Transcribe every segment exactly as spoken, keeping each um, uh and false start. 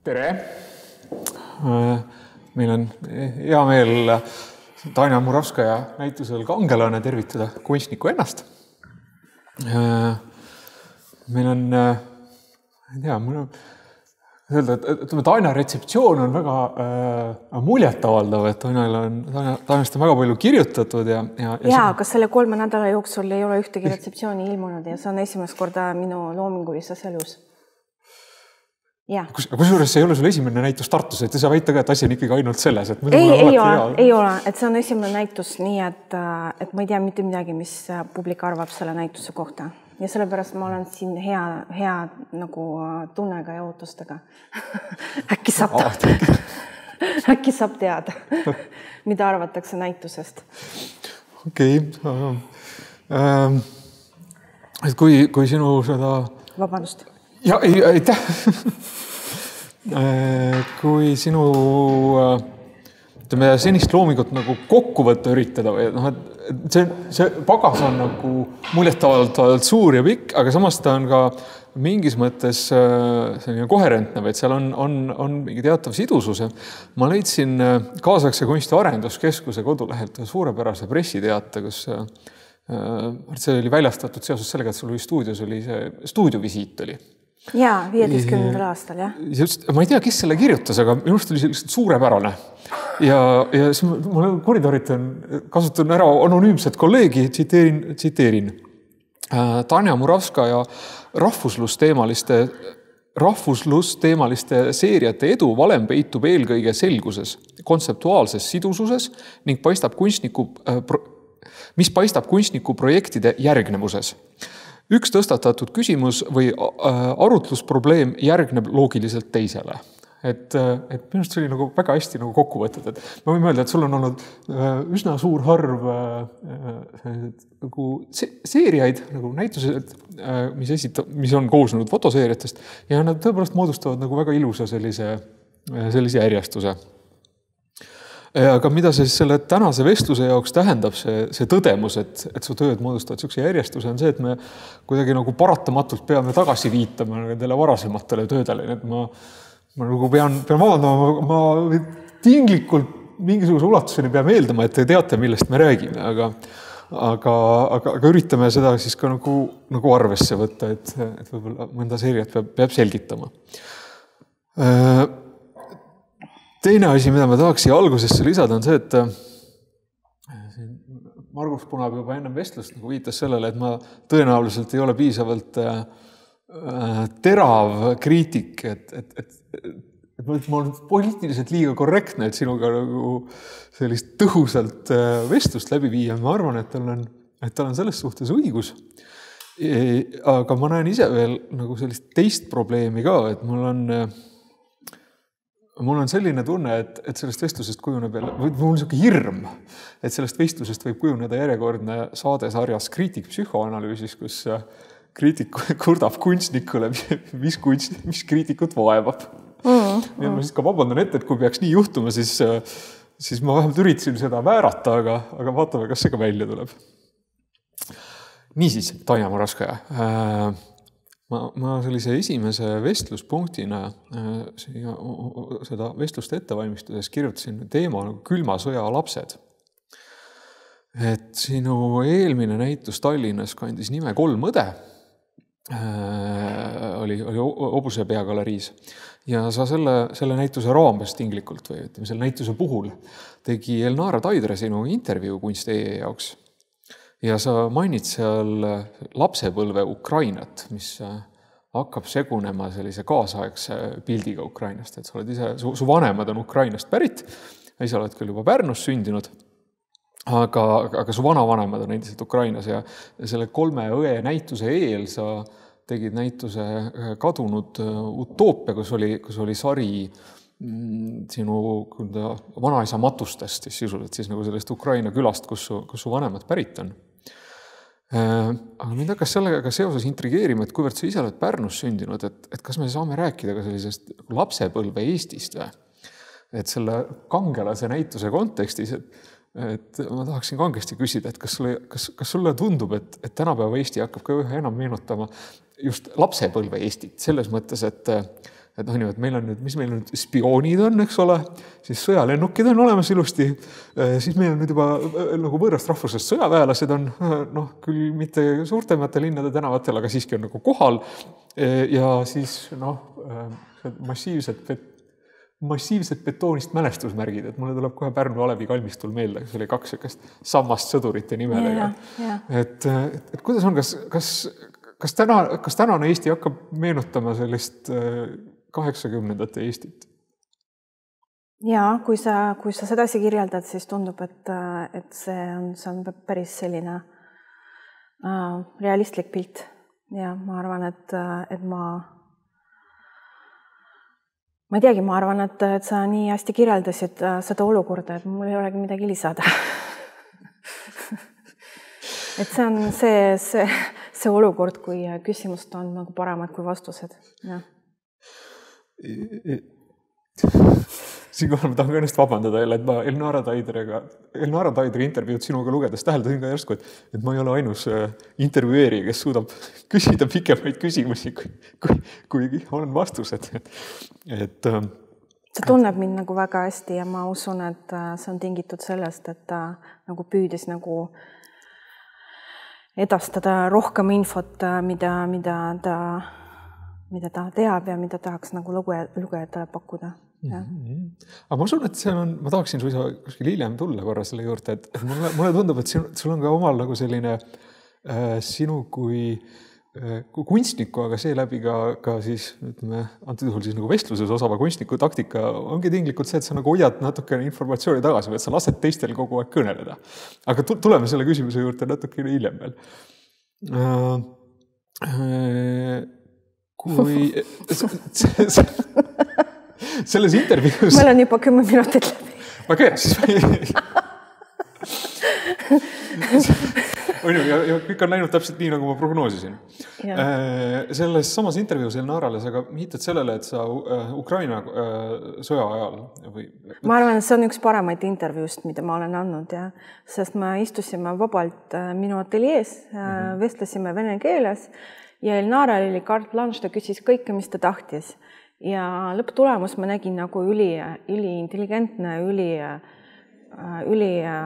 Tere! Meil on hea meel Tanja Muravskaja näitusel Kangelane tervitada kunstniku ennast. Meil on, ei tea, mul on öelda, et Tanja retseptsioon on väga äh, muljetavaldav, et Tanjal on, Tanjast on väga palju kirjutatud. Ja, ja, ja, ja kas selle kolme nädala jooksul ei ole ühtegi retseptsiooni ilmunud ja see on esimest korda minu loomingulises elus. Kus, kus juures see ei ole sul esimene näitus Tartus, et sa väita ka, et asi on ikkagi ainult selles. Et ei, ei ole, ei ole, et see on esimene näitus nii, et, et ma ei tea mitte midagi, mis publik arvab selle näituse kohta. Ja sellepärast ma olen siin hea, hea nagu tunnega ja ootustega. Äkki saab teada, äkki saab teada, mida arvatakse näitusest. Okei. Okay. Ähm, et kui, kui sinu seda... Vabandust. Ja, ei, aitäh. Kui sinu ütleme, senist loomingut nagu kokku võtta üritada, või, noh, et see, see pagas on nagu muljetavalt suur ja pikk, aga samas ta on ka mingis mõttes selline koherentne, et seal on, on, on mingi teatav sidusus. Ma leidsin Kaasaegse kunsti arenduskeskuse kodulehelt suurepärase pressiteate, kus see oli väljastatud seoses sellega, et sul oli stuudios oli see stuudiovisiit oli. Jaa, viieteistkümnendal aastal, jah. Just, ma ei tea, kes selle kirjutas, aga minust oli lihtsalt suurepärane. Ja, ja siis ma koridoritan, kasutan ära anonüümset kolleegi, tsiteerin, tsiteerin. Tanja Muravskaja rahvuslusteemaliste, rahvuslusteemaliste seeriate edu valem peitub eelkõige selguses, kontseptuaalses sidususes ning paistab kunstniku, mis paistab kunstniku projektide järgnevuses. Üks tõstatatud küsimus või arutlusprobleem järgneb loogiliselt teisele. Et, et minust see oli nagu väga hästi nagu kokku võtted. Et ma võin mõelda, et sul on olnud üsna suur harv nagu seeriaid, nagu näitused, mis, esita, mis on koosnenud fotoseeriatest ja nad tõepoolest moodustavad nagu väga ilusa sellise, sellise järjestuse. Aga mida see selle tänase vestluse jaoks tähendab see, see tõdemus, et, et su tööd moodustavad sellise järjestuse, on see, et me kuidagi nagu paratamatult peame tagasi viitama nendele varasematele töödele. Et ma, ma nagu pean, pean vabandama, ma, ma tinglikult mingisuguse ulatuseni peame eeldama, et te teate, millest me räägime, aga, aga, aga, aga üritame seda siis ka nagu, nagu arvesse võtta, et, et võib-olla mõnda seeriat peab, peab selgitama. Teine asi, mida ma tahaks siia algusesse lisada, on see, et Margus Punab juba ennem vestlust nagu viitas sellele, et ma tõenäoliselt ei ole piisavalt terav kriitik, et, et, et, et ma olen poliitiliselt liiga korrektne, et sinuga nagu sellist tõhusalt vestlust läbi viia. Ma arvan, et tal on, et tal on selles suhtes õigus. Aga ma näen ise veel nagu sellist teist probleemi ka, et mul on Mul on selline tunne, et, et sellest vestlusest kujuneb jälle, või mul on selline hirm, et sellest vestlusest võib kujuneda järjekordne saadesarjas kriitik psühhoanalüüsis, kus kriitik kurdab kunstnikule, mis, kunst, mis kriitikut vaevab. Mm, mm. Ma siis ka vabandan ette, et kui peaks nii juhtuma, siis, siis ma vähemalt üritasin seda väärata, aga, aga vaatame, kas see ka välja tuleb. Niisiis, Tanja Muravskaja. Ma, ma sellise esimese vestluspunktina seda vestluste ettevalmistuses kirjutasin teema nagu külma sõja lapsed. Et sinu eelmine näitus Tallinnas kandis nime Kolm õde, oli, oli Hobuse peagaleriis. Ja sa selle, selle näituse raames tinglikult või ütleme, selle näituse puhul tegi Elnara Taidre sinu intervjuu kunst.ee jaoks. Ja sa mainid seal lapsepõlve Ukrainat, mis hakkab segunema sellise kaasaegse pildiga Ukrainast. Et sa oled ise, su, su vanemad on Ukrainast pärit, ise oled küll juba Pärnus sündinud, aga, aga su vanavanemad on endiselt Ukrainas ja selle kolme õe näituse eel sa tegid näituse Kadunud utoopia, kus oli, kus oli sari sinu vanaisa matustest, sisuliselt siis nagu sellest Ukraina külast, kus su, kus su vanemad pärit on. Aga mind hakkas sellega seoses intrigeerima, et kuivõrd sa ise oled Pärnus sündinud, et, et kas me saame rääkida ka sellisest lapsepõlve Eestist või? Et selle Kangelase näituse kontekstis, et, et ma tahaksin kangesti küsida, et kas sulle, kas, kas sulle tundub, et, et tänapäeva Eesti hakkab ka ühe enam meenutama just lapsepõlve Eestit selles mõttes, et, et on ju, et meil on nüüd, mis meil nüüd spioonid on, eks ole, siis sõjalennukid on olemas ilusti, siis meil on nüüd juba nagu võõrast rahvusest sõjaväelased on, noh, küll mitte suurtemate linnade tänavatel, aga siiski on nagu kohal ja siis noh, massiivsed bet massiivsed betoonist mälestusmärgid, et mulle tuleb kohe Pärnu Alevi kalmistul meelde, see oli kaks sekast sammast sõdurite nimelega. Et, et, et kuidas on, kas, kas, kas, täna, kas tänane Eesti hakkab meenutama sellist kaheksakümnendate Eestit? Ja, kui sa, kui sa sedasi kirjeldad, siis tundub, et, et see on, see on päris selline äh, realistlik pilt. Ja ma arvan, et, et ma Ma ei teagi, ma arvan, et, et sa nii hästi kirjeldasid seda olukorda, et mul ei olegi midagi lisada. Et see on see, see, see olukord, kui küsimust on nagu paremad kui vastused. Ja. Siinkohal ma tahan ka ennast vabandada jälle, et ma Elnara Taidriga, Elnara Taidri intervjuud sinuga lugedes täheldasin ka järsku, et, et ma ei ole ainus intervjueerija, kes suudab küsida pikemaid küsimusi, kui, kui, kui olen vastused. Et, see tunneb mind nagu väga hästi ja ma usun, et see on tingitud sellest, et ta nagu püüdis nagu edastada rohkem infot, mida, mida, ta, mida ta teab ja mida tahaks nagu lugejatele pakkuda. Mm-hmm. Aga ma usun, et see on, ma tahaksin suisa kuskil hiljem tulla korra selle juurde, et mulle, mulle tundub, et sul on ka omal nagu selline äh, sinu kui, äh, kui kunstniku, aga seeläbi ka, ka siis, ütleme, antud juhul siis nagu vestluses osava kunstniku taktika ongi tinglikult see, et sa nagu hoiad natukene informatsiooni tagasi, et sa lased teistel kogu aeg kõneleda. Aga tuleme selle küsimuse juurde natukene hiljem veel. Äh, äh, kui... selles intervjuus... Meil on juba kümme minutit läbi. Väga hea, siis on ju, ja, ja kõik on läinud täpselt nii, nagu ma prognoosisin. Ja. Selles samas intervjuus Elnarale sa ka hiitad sellele, et sa Ukraina sõja ajal või... Ma arvan, et see on üks paremaid intervjuust, mida ma olen andnud, ja? Sest me istusime vabalt minu ateljees, mm-hmm. vestlesime vene keeles ja Elnara oli carte blanche, ta küsis kõike, mis ta tahtis. Ja lõpptulemus ma nägin nagu üli, üli intelligentne, üli, üli,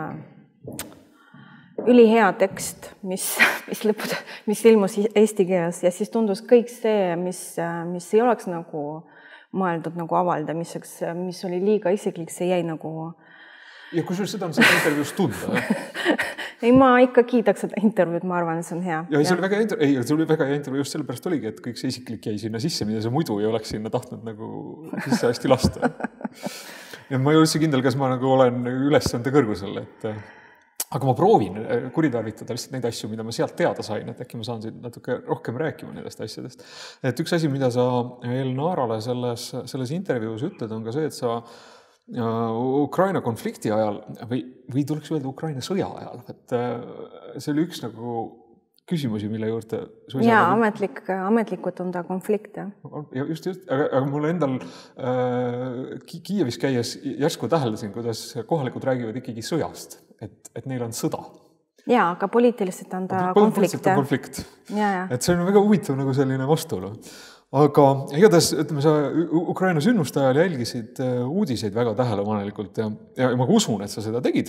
üli hea tekst, mis, mis, lõpud, mis ilmus eesti keeles ja siis tundus kõik see, mis, mis ei oleks nagu mõeldud nagu avaldamiseks, mis oli liiga isiklik, see jäi nagu... Ja kui sul seda on seda intervjuus tunda? Ei, ma ikka kiidaks seda intervjuud, ma arvan, et see on hea. Ja see oli väga, inter... ei, see oli väga hea intervjuu, just sellepärast oligi, et kõik see isiklik jäi sinna sisse, mida see muidu ei oleks sinna tahtnud nagu sisse hästi lasta. Ja ma ei ole üldse kindel, kas ma nagu olen ülesande kõrgusel, et... Aga ma proovin kuritarvitada lihtsalt neid asju, mida ma sealt teada sain, et äkki ma saan siin natuke rohkem rääkima nendest asjadest. Et üks asi, mida sa Elnarale selles, selles intervjuus ütled, on ka see, et sa Ukraina konflikti ajal või, või tuleks öelda Ukraina sõja ajal, et see oli üks nagu küsimusi, mille juurde... Jaa, nagu... ametlik, ametlikult on ta konflikt. Ja just, just, aga, aga mulle endal äh, Kiievis käies järsku täheldasin, kuidas kohalikud räägivad ikkagi sõjast, et, et neil on sõda. Jaa, aga poliitiliselt on ta konflikt. On konflikt. Ja, ja. Et see on väga huvitav nagu selline vastuolu. Aga igatahes, ütleme, sa Ukraina sündmuste ajal jälgisid uudiseid väga tähelepanelikult ja, ja ma usun, et sa seda tegid.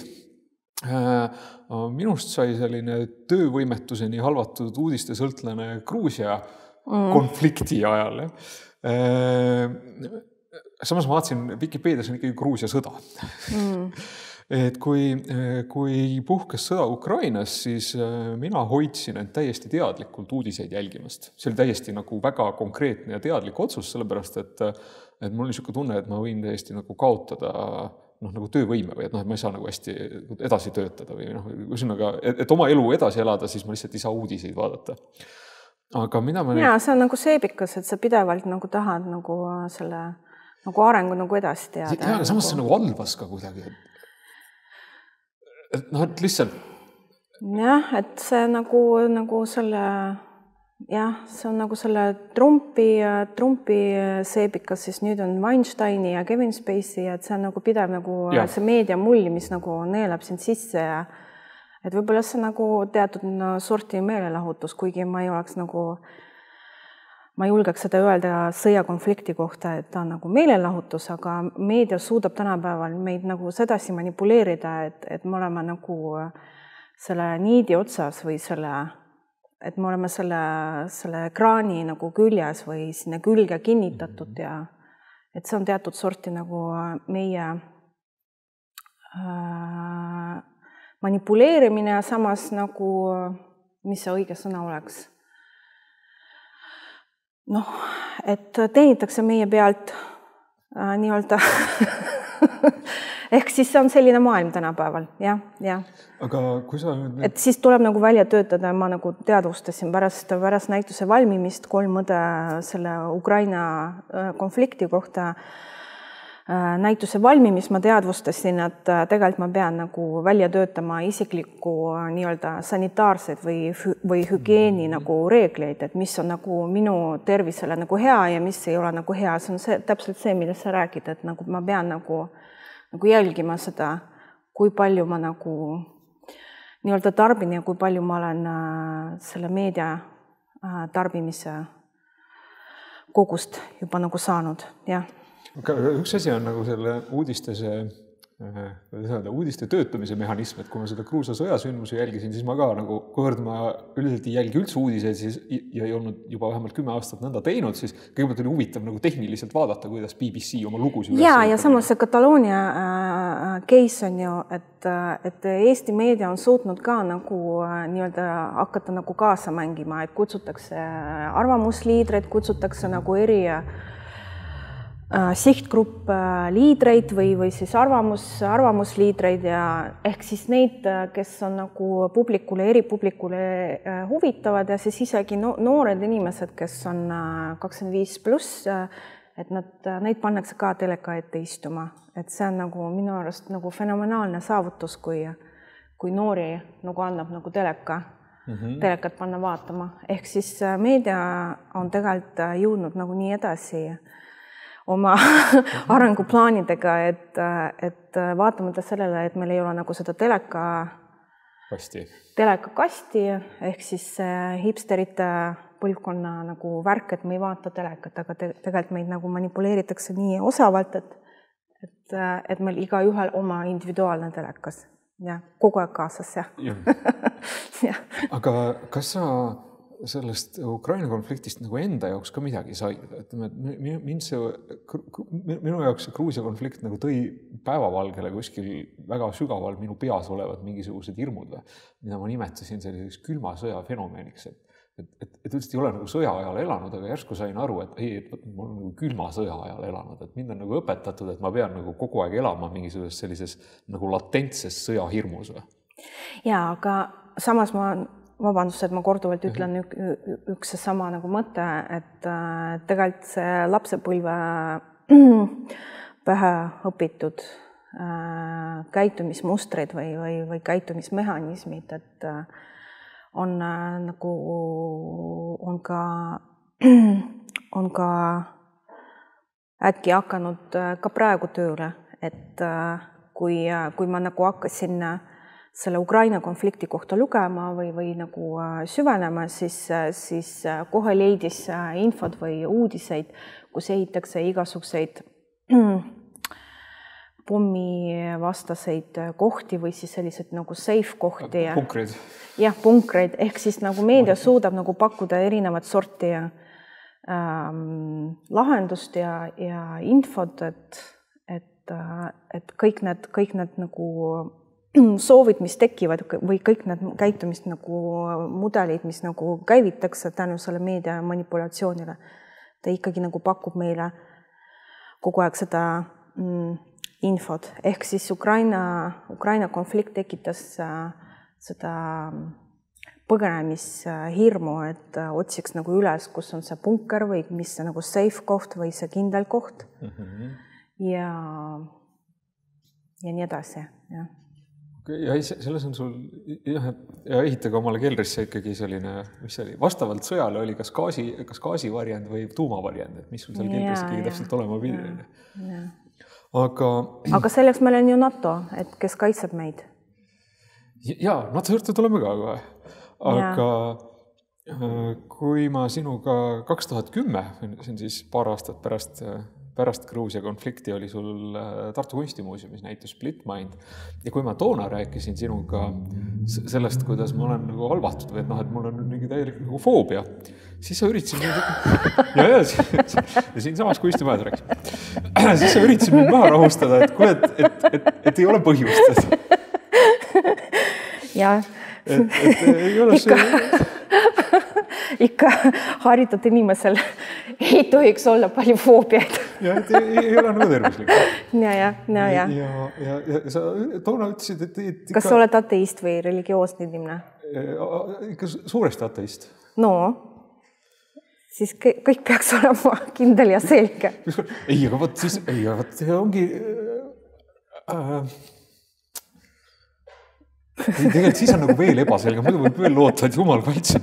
Minust sai selline töövõimetuseni halvatud uudiste sõltlane Gruusia mm. konflikti ajal. Samas ma vaatasin, Wikipeedias on ikkagi Gruusia sõda. Mm. Et kui, kui puhkes sõda Ukrainas, siis mina hoidsin end täiesti teadlikult uudiseid jälgimast. See oli täiesti nagu väga konkreetne ja teadlik otsus, sellepärast, et, et mul oli niisugune tunne, et ma võin täiesti nagu kaotada noh, nagu töövõime või et, noh, et ma ei saa nagu hästi edasi töötada või noh, ühesõnaga, et, et oma elu edasi elada, siis ma lihtsalt ei saa uudiseid vaadata. Aga mida ma... Jaa, see on nagu seebikas, et sa pidevalt nagu tahad nagu selle nagu arengu nagu edasi teada. Jaa, aga samas see nagu albas ka kuidagi, et et noh, et lihtsalt... Jah, et see nagu, nagu selle, jah, see on nagu selle Trumpi, Trumpi seebikas, siis nüüd on Weinsteini ja Kevin Spacey, et see on nagu pidev nagu ja. See meedia mulli, mis nagu neelab sind sisse ja et võib-olla see nagu teatud no, sorti meelelahutus, kuigi ma ei oleks nagu ma julgeks seda öelda sõjakonflikti kohta, et ta on nagu meelelahutus, aga meedia suudab tänapäeval meid nagu sedasi manipuleerida, et, et me oleme nagu selle niidi otsas või selle, et me oleme selle, selle ekraani nagu küljes või sinna külge kinnitatud ja et see on teatud sorti nagu meie äh, manipuleerimine ja samas nagu, mis see õige sõna oleks? Noh, et teenitakse meie pealt äh, nii-öelda ehk siis see on selline maailm tänapäeval, jah, jah. Aga kui sa nüüd... Et siis tuleb nagu välja töötada, ma nagu teadvustasin pärast, pärast näituse valmimist kolm mõde selle Ukraina konflikti kohta näituse valmimis ma teadvustasin, et tegelikult ma pean nagu välja töötama isiklikku nii-öelda sanitaarseid või, või hügieeni nagu reegleid, et mis on nagu minu tervisele nagu hea ja mis ei ole nagu hea. See on see, täpselt see, millest sa räägid, et nagu ma pean nagu, nagu jälgima seda, kui palju ma nagu nii-öelda tarbin ja kui palju ma olen selle meedia tarbimise kogust juba nagu saanud, jah. Üks asi on nagu selle uudiste, see, uudiste töötamise mehhanism, et kui ma seda Gruusia sõjasündmusi jälgisin, siis ma ka nagu, kuivõrd ma üldiselt ei jälgi üldse uudiseid siis, ja ei olnud juba vähemalt kümme aastat nõnda teinud, siis kõigepealt oli huvitav nagu tehniliselt vaadata, kuidas B B C oma lugusid. Ja, ja samas see Kataloonia äh, case on ju, et, et Eesti meedia on suutnud ka nagu äh, nii-öelda hakata nagu kaasa mängima, et kutsutakse arvamusliidreid, kutsutakse nagu eri sihtgrupp liidreid või, või siis arvamus, arvamusliidreid ja ehk siis neid, kes on nagu publikule, eripublikule huvitavad ja siis isegi noored inimesed, kes on kakskümmend viis pluss, et nad, neid pannakse ka teleka ette istuma. Et see on nagu minu arust nagu fenomenaalne saavutus, kui, kui noori nagu annab nagu teleka, mm-hmm. telekat panna vaatama. Ehk siis meedia on tegelikult jõudnud nagu nii edasi oma arenguplaanidega, et, et vaatamata sellele, et meil ei ole nagu seda teleka kasti, teleka kasti ehk siis hipsterite põlvkonna nagu värk, et me ei vaata telekat, aga te, tegelikult meid nagu manipuleeritakse nii osavalt, et, et, et meil iga ühel oma individuaalne telekas ja kogu aeg kaasas. Ja. Ja. Aga kas sa sellest Ukraina konfliktist nagu enda jaoks ka midagi said, et mind see, minu jaoks see Gruusia konflikt nagu tõi päevavalgele kuskil väga sügaval minu peas olevad mingisugused hirmud, mida ma nimetasin selliseks külma sõja fenomeniks, et, et, et, et üldse ei ole nagu sõja ajal elanud, aga järsku sain aru, et ei, et ma olen nagu külma sõja ajal elanud, et mind on nagu õpetatud, et ma pean nagu kogu aeg elama mingisuguses sellises nagu latentses sõjahirmus. Ja, aga samas ma vabandust, et ma korduvalt ütlen ük, üks see sama nagu mõte, et tegelikult see lapsepõlve pähe õpitud käitumismustrid või, või, või käitumismehhanismid, et on nagu, on ka, on ka äkki hakanud ka praegu tööle, et kui, kui ma nagu hakkasin selle Ukraina konflikti kohta lugema või, või nagu süvenema, siis, siis kohe leidis infod või uudiseid, kus ehitakse igasuguseid pommivastaseid kohti või siis sellised nagu safe kohti. Punkreid. Jah, punkreid. Ehk siis nagu meedia suudab nagu pakkuda erinevat sorti ähm, lahendust ja, ja infot, et, et, et kõik need, kõik need nagu soovid, mis tekivad või kõik need käitumist nagu mudelid, mis nagu käivitakse tänu selle meedia manipulatsioonile. Ta ikkagi nagu pakub meile kogu aeg seda mm, infot. Ehk siis Ukraina, Ukraina konflikt tekitas äh, seda põgenemishirmu, et äh, otsiks nagu üles, kus on see punker või mis see nagu safe koht või see kindel koht. Mm-hmm. Ja, ja nii edasi, jah. Ja selles on sul, jah, ja ehitage omale keldrisse ikkagi selline, mis see oli, vastavalt sõjale oli kas gaasi, kas gaasivariand või tuumavariand, et mis sul seal keldris ikkagi täpselt olema pidi. Aga... Aga selleks meil on ju NATO, et kes kaitseb meid. Ja, NATO juurde tuleme ka kohe. Aga Kui ma sinuga kaks tuhat kümme, see on siis paar aastat pärast, pärast Gruusia konflikti oli sul Tartu Kunstimuuseumis näitus Split Mind. Ja kui ma toona rääkisin sinuga sellest, kuidas ma olen nagu halvatud või et noh, et mul on mingi täielik nagu foobia, siis sa üritasid mind... Ja, ja, ja siin samas kunstimajas rääkis. Siis sa üritasid mind maha rahustada, et kuule, et, et, et, et ei ole põhjust. Ja. Et, et ei ole see... Ikka haritud inimesel ei tohiks olla palju foobiaid. Ja, et ei, ei ole nagu tervislik. Ja, ja, no, ja. Ja, ja, ja sa toona ütlesid, et... et ikka... Kas sa oled ateist või religioosne inimene? Ikka suuresti ateist. No, siis kõik peaks olema kindel ja selge. Ei, aga võt siis... Ei, aga võt ongi... Äh, tegelikult siis on nagu veel ebaselge, muidu võib veel loota, et jumal kaitseb.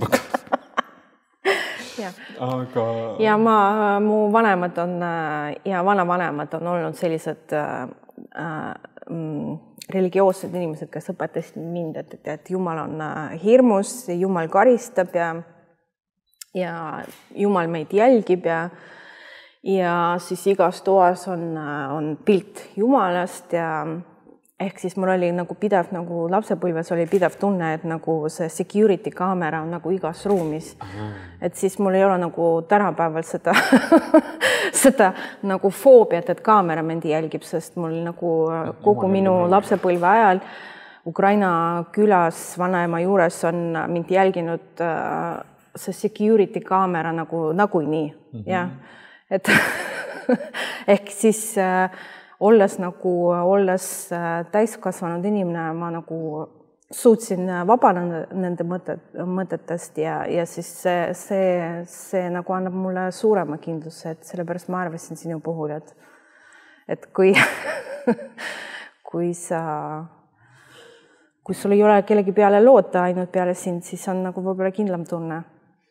Ja. Aga... ja ma, mu vanemad on ja vanavanemad on olnud sellised äh, äh, religioossed inimesed, kes õpetasid mind, et, et, et Jumal on hirmus, Jumal karistab ja, ja Jumal meid jälgib ja, ja siis igas toas on, on pilt Jumalast ja ehk siis mul oli nagu pidev, nagu lapsepõlves oli pidev tunne, et nagu see security kaamera on nagu igas ruumis. Aha. Et siis mul ei ole nagu tänapäeval seda, seda nagu foobiat, et kaamera mendi jälgib, sest mul nagu kogu minu lapsepõlve ajal Ukraina külas vanaema juures on mind jälginud see security kaamera nagu, nagu nii. Mm-hmm. Ja, et ehk siis olles nagu, olles täiskasvanud inimene, ma nagu suutsin vabaneda nende mõtet, mõtetest ja, ja siis see, see, see nagu annab mulle suurema kindluse, et sellepärast ma arvasin sinu puhul, et, et kui, kui sa, kui sul ei ole kellegi peale loota ainult peale sind, siis on nagu võib-olla kindlam tunne.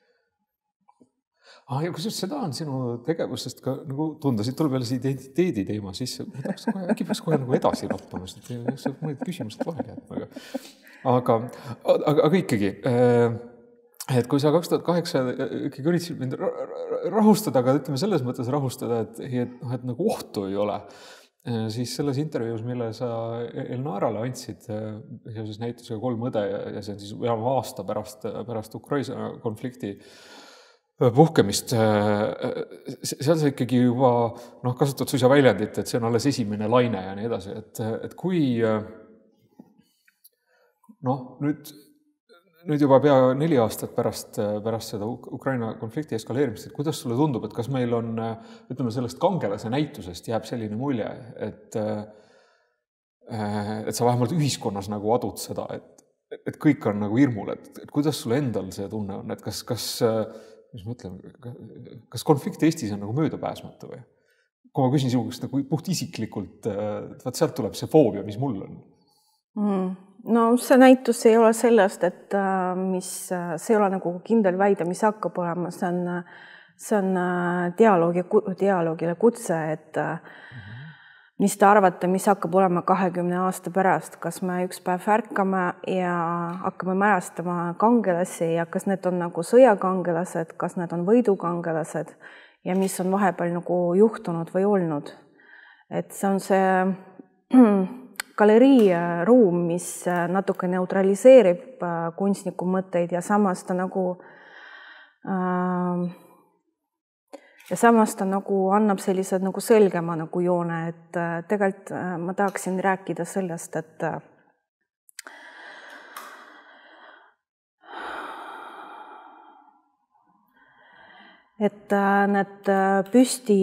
Ah, ja kusjuures seda on sinu tegevusest ka nagu tunda, siit tuleb jälle see identiteedi teema sisse. Äkki peaks kohe nagu edasi lappama, sest see on mõned küsimused vahel jätma. Aga, aga, aga ikkagi, et kui sa kaks tuhat kaheksa ikkagi üritasid mind rahustada, aga ütleme selles mõttes rahustada, et, et, et nagu ohtu ei ole, siis selles intervjuus, mille sa Elnarale andsid seoses näitusega Kolm õde ja see on siis enam aasta pärast, pärast Ukraina konflikti puhkemist, seal sa ikkagi juba noh, kasutad suisa väljendit, et see on alles esimene laine ja nii edasi, et, et kui noh, nüüd, nüüd juba pea neli aastat pärast, pärast seda Ukraina konflikti eskaleerimist, et kuidas sulle tundub, et kas meil on, ütleme, sellest kangelase näitusest jääb selline mulje, et, et sa vähemalt ühiskonnas nagu adud seda, et, et kõik on nagu hirmul, et, et kuidas sulle endal see tunne on, et kas, kas mis ma ütlen, kas konflikt Eestis on nagu möödapääsmatu või? Kui ma küsin sinugust nagu puht isiklikult, vaat sealt tuleb see foobia, mis mul on. Mm. No see näitus ei ole sellest, et mis, see ei ole nagu kindel väide, mis hakkab olema, see on, see on dialoogi, dialoogile kutse, et mm-hmm. mis te arvate, mis hakkab olema kahekümne aasta pärast, kas me üks päev ärkame ja hakkame mälestama kangelasi ja kas need on nagu sõjakangelased, kas need on võidukangelased ja mis on vahepeal nagu juhtunud või olnud. Et see on see galerii ruum, mis natuke neutraliseerib kunstniku mõtteid ja samas ta nagu äh, ja samas ta nagu annab sellised nagu selgema nagu joone, et tegelikult ma tahaksin rääkida sellest, et et need püsti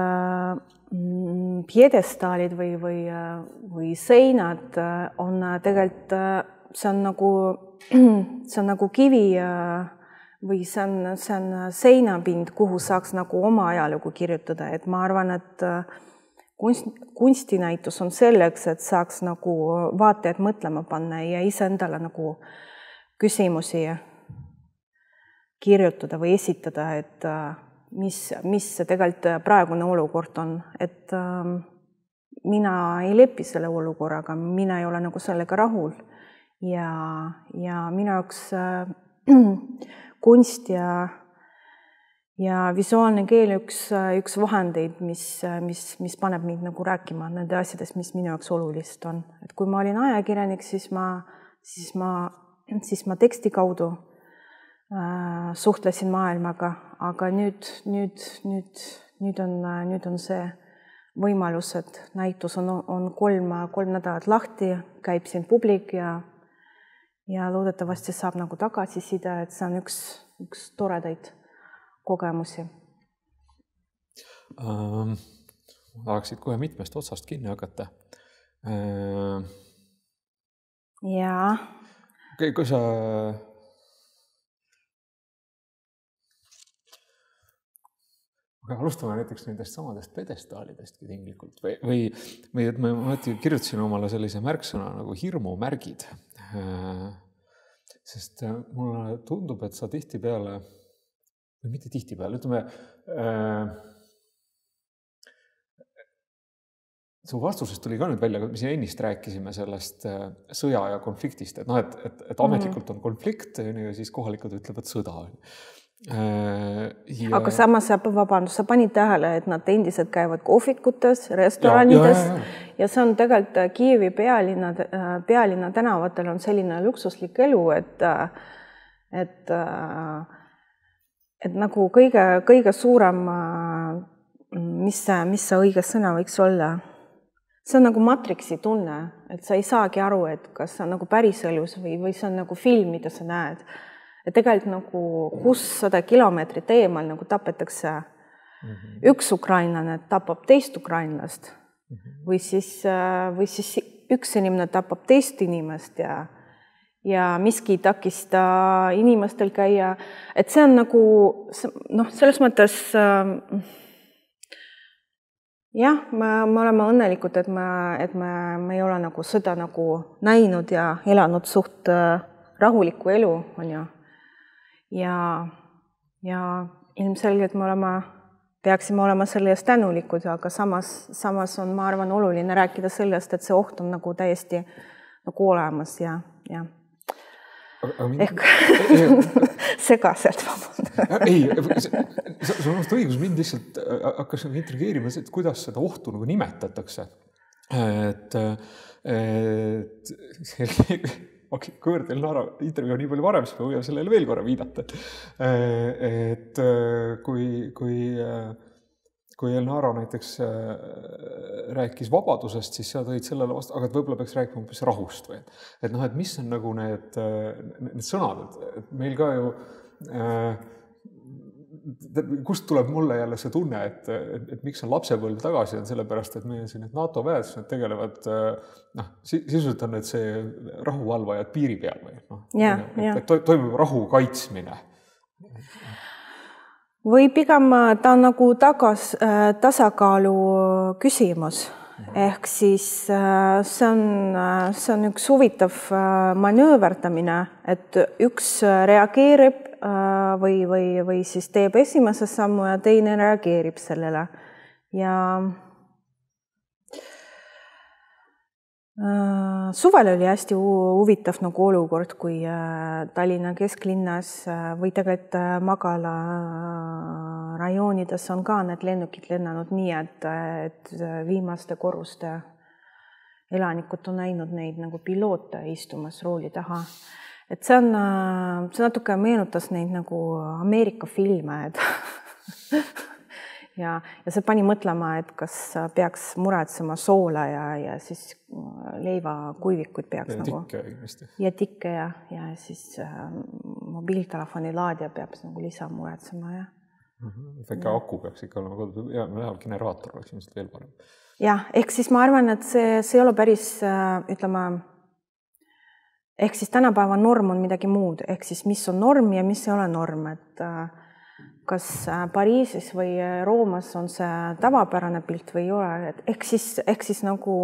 piedestaalid või, või, või seinad on tegelikult, see on nagu, see on nagu kivi või see on, see on seinapind, kuhu saaks nagu oma ajalugu kirjutada, et ma arvan, et kunst, kunstinäitus on selleks, et saaks nagu vaatajad mõtlema panna ja iseendale nagu küsimusi kirjutada või esitada, et mis, mis see tegelikult praegune olukord on, et mina ei lepi selle olukorraga, mina ei ole nagu sellega rahul ja, ja minu jaoks kunst ja, ja visuaalne keel üks, üks vahendeid, mis, mis, mis paneb mind nagu rääkima nende asjadest, mis minu jaoks olulist on. Et kui ma olin ajakirjanik, siis ma, siis ma, siis ma teksti kaudu äh, suhtlesin maailmaga, aga nüüd, nüüd, nüüd, nüüd on, nüüd on see võimalus, et näitus on, on kolm, kolm nädalat lahti, käib siin publik ja, ja loodetavasti saab nagu tagasiside, et see on üks, üks toredaid kogemusi. Ähm, tahaksid kohe mitmest otsast kinni hakata. Ähm, Jaa. Kui sa... Aga alustame näiteks nendest samadest pedestaalidestki tinglikult või, või, või et ma, ma kirjutasin omale sellise märksõna nagu hirmumärgid. Sest mulle tundub, et sa tihtipeale, või mitte tihtipeale, ütleme, äh, su vastusest tuli ka nüüd välja, mis ennist rääkisime sellest sõja ja konfliktist, et, no, et, et, et ametlikult on konflikt ja siis kohalikud ütlevad sõda. Ja... Aga samas, vabandus, sa panid tähele, et nad endiselt käivad kohvikutes, restoranides ja, ja, ja. ja see on tegelikult Kiievi pealinna, pealinna tänavatel on selline luksuslik elu, et, et, et nagu kõige, kõige suurem, mis see, mis see õige sõna võiks olla, see on nagu Matrixi tunne, et sa ei saagi aru, et kas see on nagu päriselus või, või see on nagu film, mida sa näed. Ja tegelikult nagu kuussada kilomeetrit eemal nagu tapetakse mm-hmm. üks ukrainlane tapab teist ukrainlast mm-hmm. või, siis, või siis üks inimene tapab teist inimest ja, ja miski ei takista inimestel käia. Et see on nagu, noh, selles mõttes jah, me, me oleme õnnelikud, et me, et me, me ei ole nagu sõda nagu näinud ja elanud suht rahulikku elu, on ju. Ja, ja ilmselgelt me olema, peaksime olema selle eest tänulikud, aga samas, samas on, ma arvan, oluline rääkida sellest, et see oht on nagu täiesti nagu olemas ja, ja. Mind... ehk segaselt vaband. Ei, sul on õigus, mind lihtsalt hakkas intrigeerima, et kuidas seda ohtu nagu nimetatakse. Et, et kõõrd Elnara intervjuu on nii palju varem, siis me võime sellele veel korra viidata. Et kui, kui, kui Elnara näiteks rääkis vabadusest, siis sa tõid sellele vastu, aga et võib-olla peaks rääkima hoopis rahust või. Et noh, et mis on nagu need, need sõnad, et meil ka ju kust tuleb mulle jälle see tunne, et, et, et miks on lapsepõlv tagasi, on sellepärast, et meil on siin need NATO väed, need tegelevad, noh, sisuliselt on need see rahuvalvajad piiri peal või, noh, ja, et, ja. et toimub rahu kaitsmine. Või pigem ta on nagu tagas, tasakaalu küsimus. Ehk siis see on, see on üks huvitav manööverdamine, et üks reageerib või, või, või siis teeb esimese sammu ja teine reageerib sellele. Ja suvel oli hästi huvitav nagu olukord, kui Tallinna kesklinnas või tegelikult Magala rajoonides on ka need lennukid lennanud nii, et, et viimaste korruste elanikud on näinud neid nagu piloote istumas rooli taha. Et see on, see natuke meenutas neid nagu Ameerika filme, et ja, ja see pani mõtlema, et kas peaks muretsema soola ja, ja siis leivakuivikuid peaks ja nagu. Tikke, ja tikke ja, ja siis äh, mobiiltelefoni laadija peab nagu lisa muretsema. Ja. Mm-hmm. Väike aku peaks ikka olema kodus, ja läheb generaator, oleks ilmselt veel parem. Jah, ehk siis ma arvan, et see, see ei ole päris, ütleme, ehk siis tänapäeva norm on midagi muud, ehk siis mis on norm ja mis ei ole norm, et kas Pariisis või Roomas on see tavapärane pilt või ei ole, et ehk siis, ehk siis nagu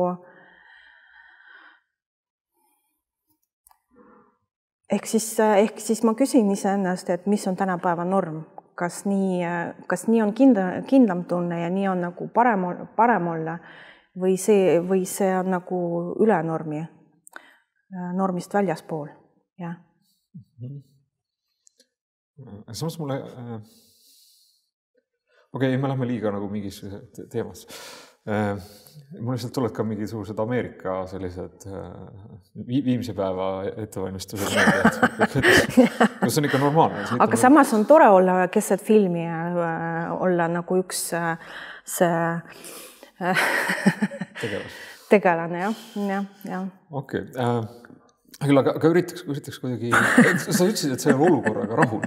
ehk siis, ehk siis ma küsin iseennast, et mis on tänapäeva norm, kas nii, kas nii on kindla, kindlam tunne ja nii on nagu parem, parem olla või see, või see on nagu üle normi. Normist väljaspool, jah. samas mulle... Äh, okei, okay, me lähme liiga nagu mingis teemas. Äh, mul lihtsalt tuled ka mingisugused Ameerika sellised äh, viimse päeva ettevalmistused. See on ikka normaalne. Aga samas on tore olla keset filmi ja olla nagu üks see tegelas. tegelane, jah. ja, ja. Okei. Okay. Äh, küll, aga, aga üritaks, üritaks kuidagi... Sa ütlesid, et see on olukorraga rahul.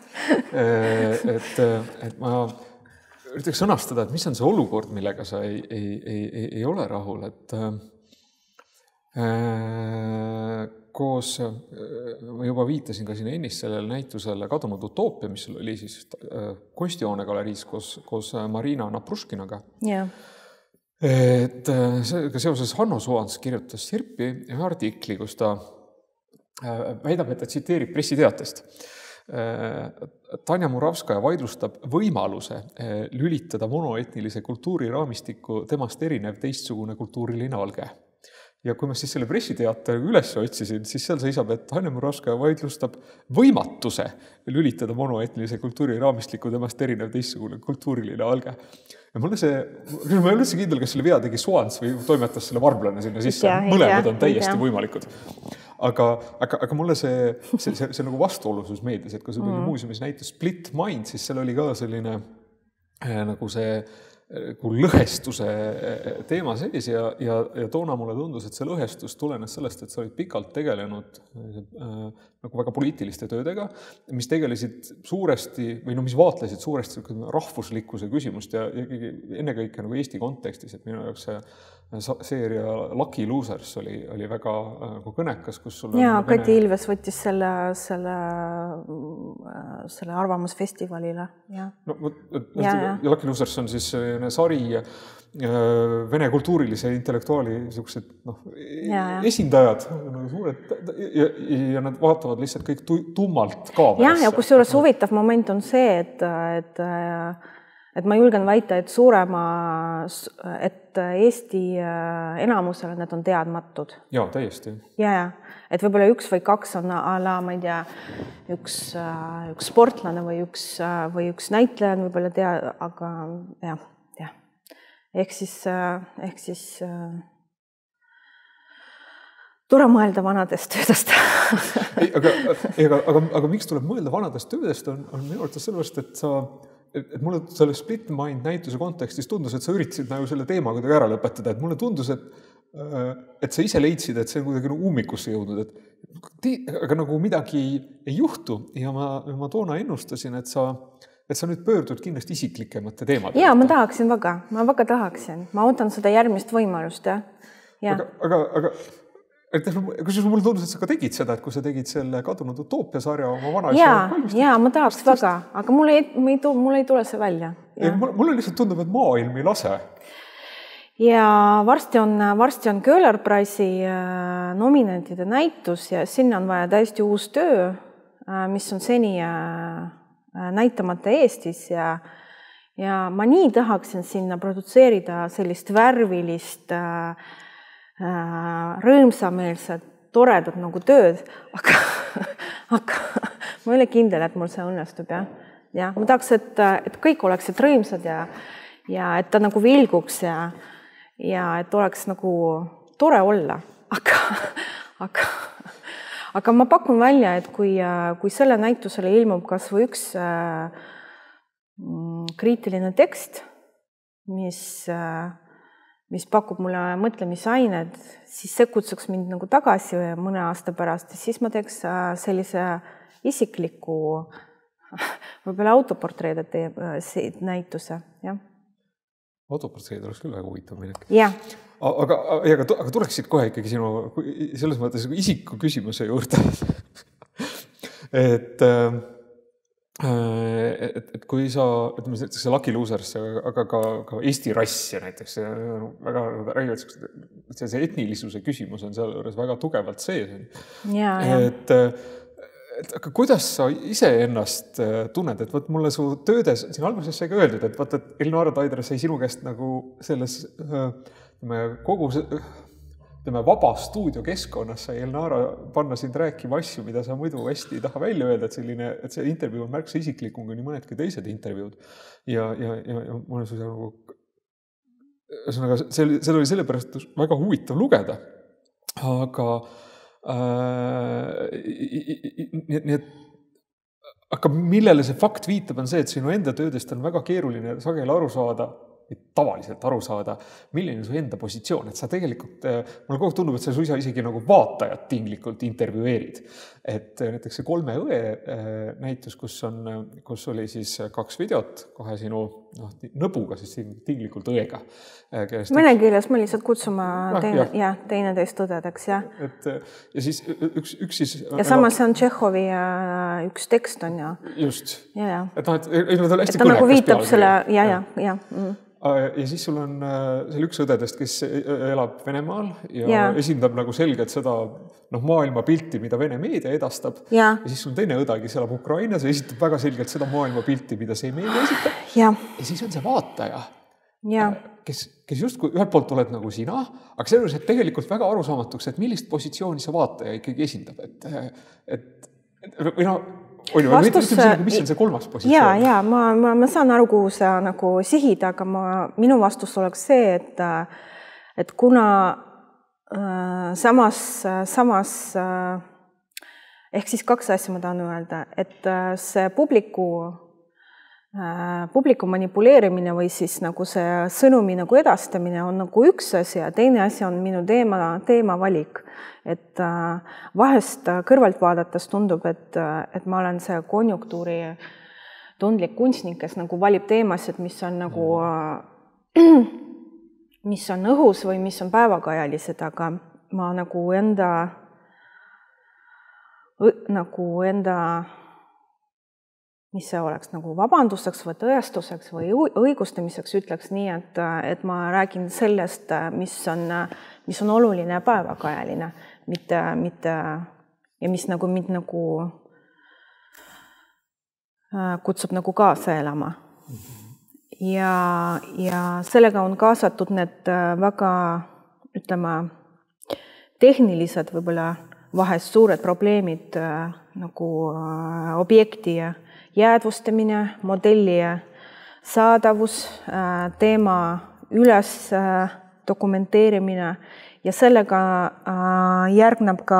Et, et ma... üritaks sõnastada, et mis on see olukord, millega sa ei, ei, ei, ei ole rahul, et äh, koos, ma juba viitasin ka siin ennist sellele näitusele Kadunud utoopia, mis oli siis äh, kunstihoone galeriis koos, koos Marina Napruškinaga. Yeah. Et see, seoses Hanno Suans kirjutas Sirpi ühe artikli, kus ta äh, väidab, et ta tsiteerib pressiteatest. Tanja Muravskaja vaidlustab võimaluse lülitada monoetnilise kultuuri raamistikku temast erinev teistsugune kultuuriline alge. Ja kui ma siis selle pressiteate üles otsisin, siis seal seisab, et Tanja Muravskaja vaidlustab võimatuse lülitada monoetnilise kultuuri raamistikku temast erinev teistsugune kultuuriline alge. Ja mulle see, ma ei ole üldse kindel, kas selle vea tegi Suans või toimetas selle varblane sinna sisse. Mõlemad on täiesti võimalikud. Aga, aga, aga mulle see, see, see, see nagu vastuolusus meeldis, et kui see mm. muuseumis näitus Split Mind, siis seal oli ka selline äh, nagu see nagu lõhestuse teema sees ja, ja, ja toona mulle tundus, et see lõhestus tulenes sellest, et sa olid pikalt tegelenud äh, nagu väga poliitiliste töödega, mis tegelesid suuresti või no mis vaatlesid suuresti rahvuslikkuse küsimust ja, ja ennekõike nagu Eesti kontekstis, et minu jaoks see seeria Lucky Losers oli, oli väga nagu kõnekas, kus sul ja, Kati Vene... Ilves võttis selle, selle, selle arvamusfestivalile. Ja. No, ja, ja. Lucky Losers on siis sari vene kultuurilise intellektuaali niisugused noh, ja, ja. esindajad nagu suured, ja, ja nad vaatavad lihtsalt kõik tummalt kaamerasse. Ja, ja kus juures huvitav moment on see, et, et et ma julgen väita, et suurema, et Eesti enamusele need on teadmatud. Jaa, täiesti. Ja, ja. Et võib-olla üks või kaks on ala, ma ei tea, üks, üks sportlane või üks, või üks näitleja võib-olla tea, aga jah, jah. Ehk siis, ehk siis tore mõelda vanadest töödest. ei, aga, aga, aga, aga miks tuleb mõelda vanadest töödest on, on minu arvates sellepärast, et sa et mulle selle Split Mind näituse kontekstis tundus, et sa üritasid nagu selle teema kuidagi ära lõpetada, et mulle tundus, et, et sa ise leidsid, et see on kuidagi nagu ummikusse jõudnud, et te, aga nagu midagi ei juhtu ja ma, ma toona ennustasin, et sa, et sa nüüd pöördud kindlasti isiklikemate teemade. Jaa, ma tahaksin väga, ma väga tahaksin, ma ootan seda järgmist võimalust, jah. Ja. Aga, aga, aga kusjuures mulle tundus, et sa ka tegid seda, et kui sa tegid selle Kadunud utoopia sarja oma vana jaa, jaa, ma tahaks väga, aga mul ei, mul ei tule see välja. Ei, mulle lihtsalt tundub, et maailm ei lase. Ja varsti on, varsti on Köhler Prize'i nominentide näitus ja sinna on vaja täiesti uus töö, mis on seni näitamata Eestis ja, ja ma nii tahaksin sinna produtseerida sellist värvilist rõõmsameelsed, toredad nagu tööd, aga, aga ma ei ole kindel, et mul see õnnestub, jah. Ja, ma tahaks, et, et kõik oleksid rõõmsad ja, ja et ta nagu vilguks ja, ja et oleks nagu tore olla, aga, aga, aga ma pakun välja, et kui, kui selle näitusele ilmub kas või üks kriitiline tekst, mis mis pakub mulle mõtlemisained, siis see kutsuks mind nagu tagasi mõne aasta pärast ja siis ma teeks sellise isikliku võib-olla autoportreede näituse. Ja. Autoportreed oleks küll väga huvitav midagi. Ja. Aga, aga, aga tuleksid kohe ikkagi sinu selles mõttes isiku küsimuse juurde. et Et, et kui sa, ütleme, see Lucky Losers, aga ka, ka Eesti rass ja näiteks väga räägivad, see, see etnilisuse küsimus on seal juures väga tugevalt sees. Ja, ja. Et, et aga kuidas sa ise ennast tunned, et võt mulle su töödes, siin alguses sai ka öeldud, et võt, et Elinora Taidra sai sinu käest nagu selles kogu see, ütleme, vaba stuudio keskkonnas sai Elnara panna sind rääkima asju, mida sa muidu hästi ei taha välja öelda, et selline, et see intervjuu on märksa isiklikum kui nii mõnedki teised intervjuud. Ja, ja, ja, ja ma olen suisa nagu, ühesõnaga, see, see oli sellepärast väga huvitav lugeda, aga äh, nii, et aga millele see fakt viitab on see, et sinu enda töödest on väga keeruline sageli aru saada, tavaliselt aru saada, milline su enda positsioon, et sa tegelikult, mulle kogu tundub, et sa suisa isegi nagu vaatajat tinglikult intervjueerid. Et näiteks see Kolme õe näitus, kus, on, kus oli siis kaks videot kohe sinu no, nõbuga, siis tinglikult õega. Mõne keeles ma lihtsalt kutsuma ah, teine, ja. Ja, teine teist õdedeks, jah. Et, ja siis üks, üks siis... Ja samas see on Tšehhovi üks tekst on, ja. Just. Ja, ja. Et, no, et, et, et, et ta nagu viitab selle, ja, ja, ja. Mm. Ja siis sul on seal üks õdedest, kes elab Venemaal ja, ja esindab nagu selgelt seda noh, maailma pilti, mida Vene meedia edastab. Ja. Ja siis sul teine õde, kes elab Ukrainas ja esitab väga selgelt seda maailma pilti, mida see meedia esitab. Ja, ja siis on see vaataja, ja. Kes, kes justkui ühelt poolt oled nagu sina, aga see on see tegelikult väga arusaamatuks, et millist positsiooni see vaataja ikkagi esindab. Et, et, et või no, Oli, vastus, või mis on see kolmas positsioon? Ja, ja ma, ma, ma saan aru, kuhu sa nagu sihid, aga ma, minu vastus oleks see, et, et kuna äh, samas, samas äh, ehk siis kaks asja ma tahan öelda, et äh, see publiku, äh, publiku manipuleerimine või siis nagu see sõnumi nagu edastamine on nagu üks asi ja teine asi on minu teema, teema valik. Et vahest kõrvalt vaadates tundub, et, et ma olen see konjunktuuri tundlik kunstnik, kes nagu valib teemasid, mis on nagu, mis on õhus või mis on päevakajalised, aga ma nagu enda, nagu enda, mis see oleks nagu vabanduseks või tõestuseks või õigustamiseks ütleks nii, et, et ma räägin sellest, mis on, mis on oluline päevakajaline. Mitte, mitte, ja mis nagu mind nagu kutsub nagu kaasa elama. Ja, ja sellega on kaasatud need väga, ütleme, tehnilised võib-olla vahest suured probleemid nagu objekti jäädvustamine, modelli saadavus, teema üles dokumenteerimine ja sellega äh, järgneb ka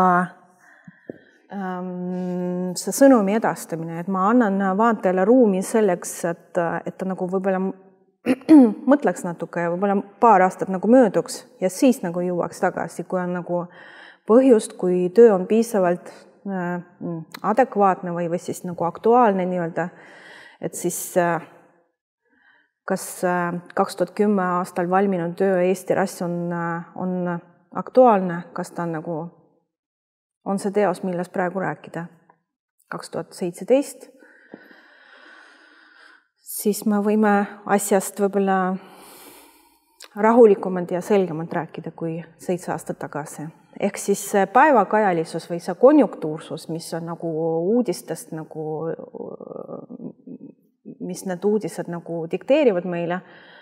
ähm, see sõnumi edastamine, et ma annan vaatajale ruumi selleks, et, et ta nagu võib-olla mõtleks natuke ja võib-olla paar aastat nagu mööduks ja siis nagu jõuaks tagasi, kui on nagu põhjust, kui töö on piisavalt äh, adekvaatne või, või siis nagu aktuaalne nii-öelda, et siis äh, kas kaks tuhat kümme aastal valminud töö Eesti rass on, on aktuaalne, kas ta on nagu, on see teos, millest praegu rääkida? kaks tuhat seitseteist, siis me võime asjast võib-olla rahulikumalt ja selgemalt rääkida kui seitse aastat tagasi. Ehk siis päevakajalisus või see konjunktuursus, mis on nagu uudistest nagu mis need uudised nagu dikteerivad meile.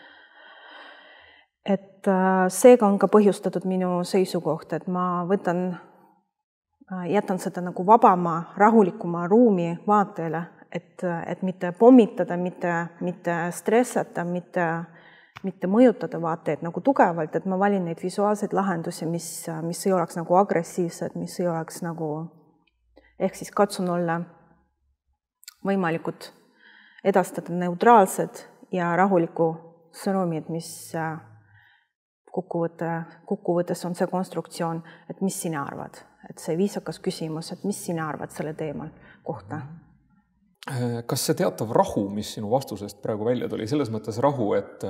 Et seega on ka põhjustatud minu seisukoht, et ma võtan, jätan seda nagu vabama, rahulikuma ruumi vaatajale, et, et mitte pommitada, mitte, mitte stressata, mitte, mitte mõjutada vaatajaid nagu tugevalt, et ma valin neid visuaalseid lahendusi, mis, mis ei oleks nagu agressiivsed, mis ei oleks nagu, ehk siis katsun olla võimalikud edastada neutraalsed ja rahuliku sõnumid, mis kukkuvõte, kukkuvõttes on see konstruktsioon, et mis sina arvad, et see viisakas küsimus, et mis sina arvad selle teemal kohta. Kas see teatav rahu, mis sinu vastusest praegu välja tuli, selles mõttes rahu, et,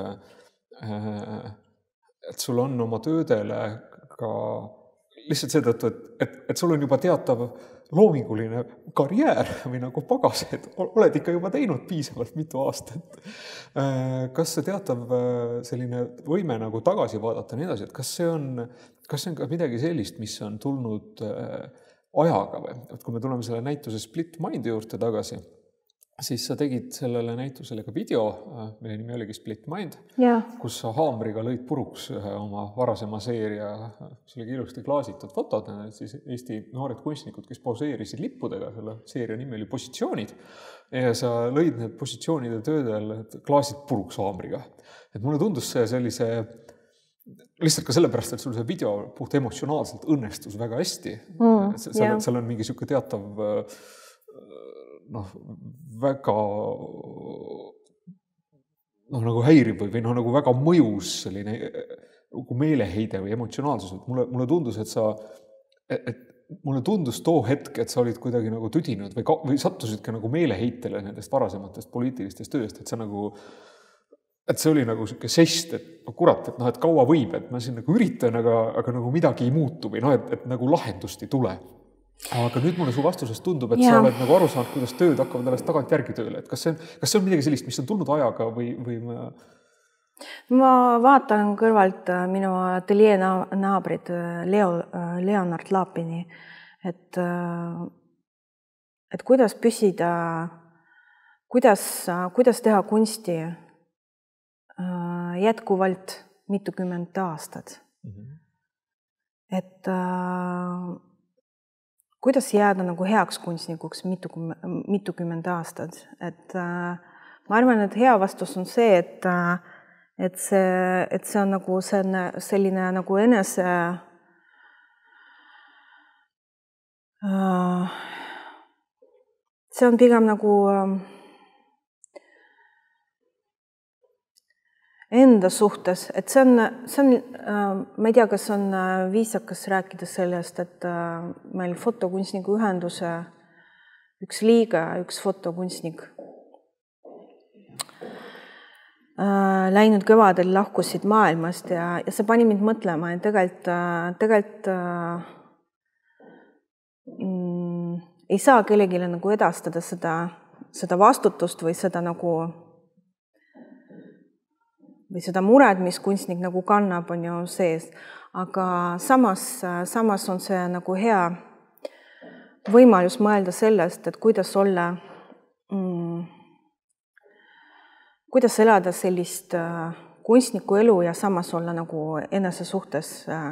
et sul on oma töödele ka lihtsalt seetõttu, et, et, et sul on juba teatav loominguline karjäär või nagu pagas, et oled ikka juba teinud piisavalt mitu aastat. Kas see teatav selline võime nagu tagasi vaadata nii edasi, et kas see on, kas see on ka midagi sellist, mis on tulnud ajaga või? Et kui me tuleme selle näituse Split Mind juurde tagasi, siis sa tegid sellele näitusele ka video, mille nimi oligi Split Mind, ja. kus sa haamriga lõid puruks ühe oma varasema seeria, see oli ilusti klaasitud fotod, siis Eesti noored kunstnikud, kes poseerisid lippudega, selle seeria nimi oli Positsioonid, ja sa lõid need positsioonide töödel klaasid puruks haamriga. Et mulle tundus see sellise, lihtsalt ka sellepärast, et sul see video puht emotsionaalselt õnnestus väga hästi. Mm, seal, seal on mingi siuke teatav noh, väga noh, nagu häirib või noh, nagu väga mõjus selline nagu meeleheide või emotsionaalsus. Mulle, mulle tundus, et sa, et, et mulle tundus too hetk, et sa olid kuidagi nagu tüdinud või, ka, või sattusid ka nagu meeleheitele nendest varasematest poliitilistest tööst, et see nagu, et see oli nagu siuke sest, et no kurat, et noh, et kaua võib, et ma siin nagu üritan, aga, aga nagu midagi ei muutu või noh, et, et nagu lahendust ei tule. Aga nüüd mulle su vastusest tundub, et ja. Sa oled nagu aru saanud, kuidas tööd hakkavad alles tagant järgi tööle. Et kas see on, kas see on midagi sellist, mis on tulnud ajaga või, või ma... Ma vaatan kõrvalt minu ateljee naabrid Leo, Leonard Lapini, et, et kuidas püsida, kuidas, kuidas teha kunsti jätkuvalt mitukümmend aastat. Mm-hmm. Et kuidas jääda nagu heaks kunstnikuks mitukümmend, mitukümmend aastat. Et äh, ma arvan, et hea vastus on see, et, et, see, et see on nagu selline, selline nagu enese äh, see on pigem nagu äh, enda suhtes, et see on, see on, ma ei tea, kas on viisakas rääkida sellest, et meil fotokunstniku ühenduse üks liige, üks fotokunstnik läinud kevadel lahkusid maailmast ja, ja see pani mind mõtlema, et tegelikult, tegelikult mm, ei saa kellegile nagu edastada seda, seda vastutust või seda nagu või seda mured, mis kunstnik nagu kannab, on ju sees. Aga samas, samas on see nagu hea võimalus mõelda sellest, et kuidas olla, mm, kuidas elada sellist kunstniku elu ja samas olla nagu enese suhtes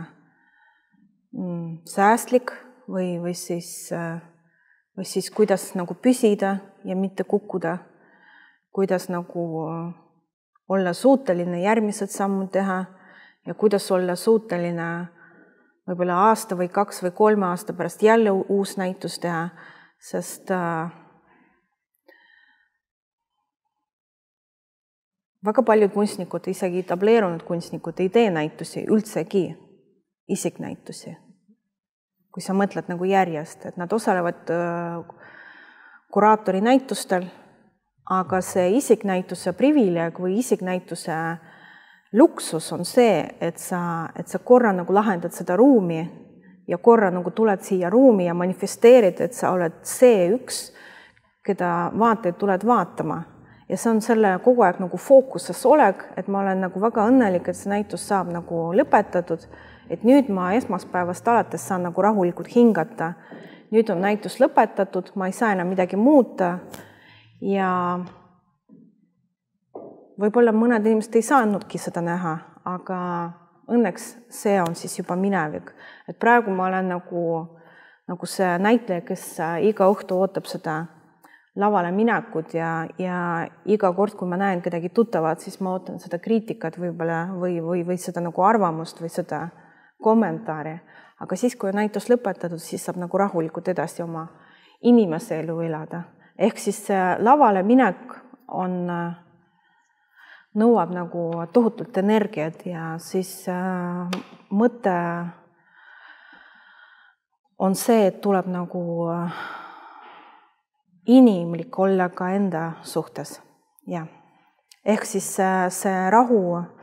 mm, säästlik või, või, siis, või siis kuidas nagu püsida ja mitte kukkuda, kuidas nagu olla suuteline järgmised sammud teha ja kuidas olla suuteline võib-olla aasta või kaks või kolme aasta pärast jälle uus näitus teha, sest äh, väga paljud kunstnikud, isegi etableerunud kunstnikud ei tee näitusi üldsegi, isiknäitusi. Kui sa mõtled nagu järjest, et nad osalevad äh, kuraatori näitustel, aga see isiknäituse privileeg või isiknäituse luksus on see, et sa, et sa korra nagu lahendad seda ruumi ja korra nagu tuled siia ruumi ja manifesteerid, et sa oled see üks, keda vaatajad tuled vaatama. Ja see on selle kogu aeg nagu fookuses oleg, et ma olen nagu väga õnnelik, et see näitus saab nagu lõpetatud, et nüüd ma esmaspäevast alates saan nagu rahulikult hingata. Nüüd on näitus lõpetatud, ma ei saa enam midagi muuta. Ja võib-olla mõned inimesed ei saanudki seda näha, aga õnneks see on siis juba minevik. Et praegu ma olen nagu, nagu see näitleja, kes iga õhtu ootab seda lavale minekut ja, ja iga kord, kui ma näen kedagi tuttavat, siis ma ootan seda kriitikat võib-olla või, või, või seda nagu arvamust või seda kommentaari. Aga siis, kui on näitus lõpetatud, siis saab nagu rahulikult edasi oma inimese elu elada. Ehk siis lavale minek on, nõuab nagu tohutult energiat ja siis äh, mõte on see, et tuleb nagu inimlik olla ka enda suhtes. Ja. Ehk siis äh, see rahu